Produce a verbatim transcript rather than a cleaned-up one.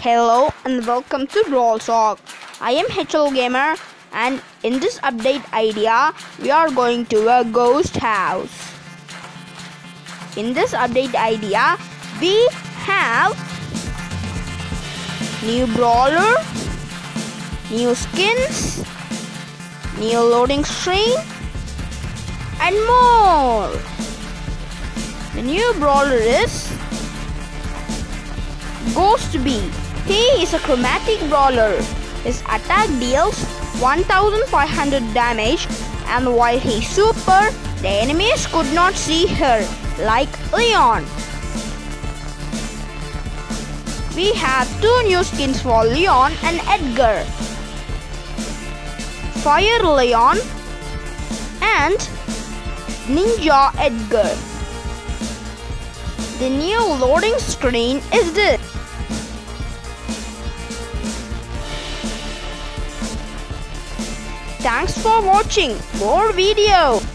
Hello and welcome to Brawl Talk. I am H L Gamer, and in this update idea we are going to a ghost house. In this update idea we have new brawler, new skins, new loading screen and more. The new brawler is Ghost Bee. He is a chromatic brawler. His attack deals one thousand five hundred damage, and while he's super, the enemies could not see her, like Leon. We have two new skins for Leon and Edgar. Fire Leon and Ninja Edgar. The new loading screen is this. Thanks for watching more video.